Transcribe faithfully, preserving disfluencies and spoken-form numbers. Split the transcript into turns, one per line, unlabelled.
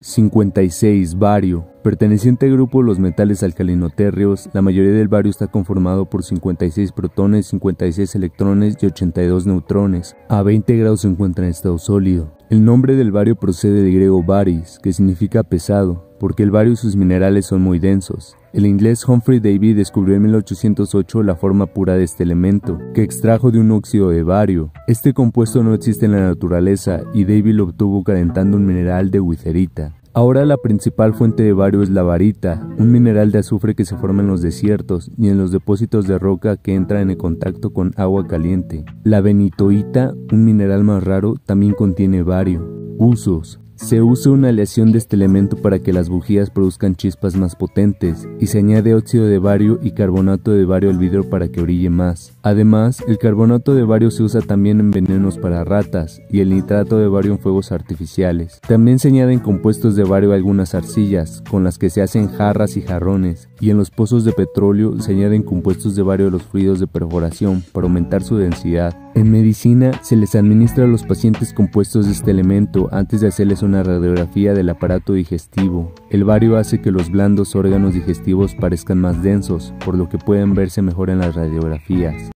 cincuenta y seis. Bario. Perteneciente al grupo de los metales alcalino-térreos, la mayoría del bario está conformado por cincuenta y seis protones, cincuenta y seis electrones y ochenta y dos neutrones. A veinte grados se encuentra en estado sólido. El nombre del bario procede del griego baris, que significa pesado, porque el bario y sus minerales son muy densos. El inglés Humphrey Davy descubrió en mil ochocientos ocho la forma pura de este elemento, que extrajo de un óxido de bario. Este compuesto no existe en la naturaleza y Davy lo obtuvo calentando un mineral de witherita. Ahora la principal fuente de bario es la barita, un mineral de azufre que se forma en los desiertos y en los depósitos de roca que entra en contacto con agua caliente. La benitoíta, un mineral más raro, también contiene bario. Usos. Se usa una aleación de este elemento para que las bujías produzcan chispas más potentes, y se añade óxido de bario y carbonato de bario al vidrio para que brille más. Además, el carbonato de bario se usa también en venenos para ratas, y el nitrato de bario en fuegos artificiales. También se añaden compuestos de bario a algunas arcillas, con las que se hacen jarras y jarrones, y en los pozos de petróleo se añaden compuestos de bario a los fluidos de perforación para aumentar su densidad. En medicina, se les administra a los pacientes compuestos de este elemento antes de hacerles una radiografía del aparato digestivo. El bario hace que los blandos órganos digestivos parezcan más densos, por lo que pueden verse mejor en las radiografías.